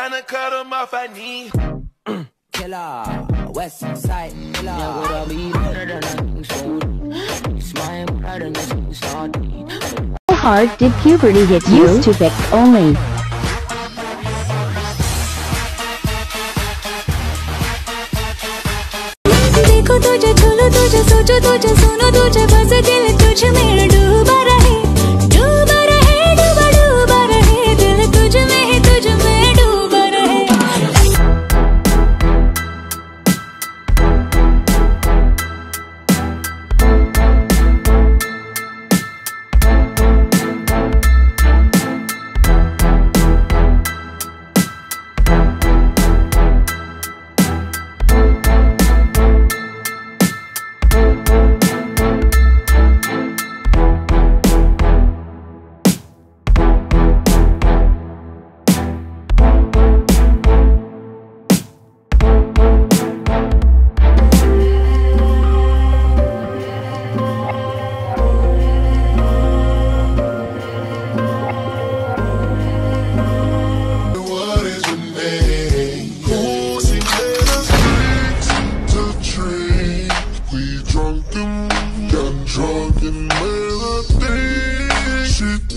tryna cut him off, I need killer, west side killer. Yeah, would be better than a soul. Smile better than a start. How hard did puberty hit you? Used to fix only. देखो तुझे छूलो तुझे सोचो तुझे सुनो तुझे बस दिल तुझ में डूबा रहे डूबा रहे डूबा डूबा रहे दिल तुझ में ही तुझ में डूबा रहे Drunken melody. She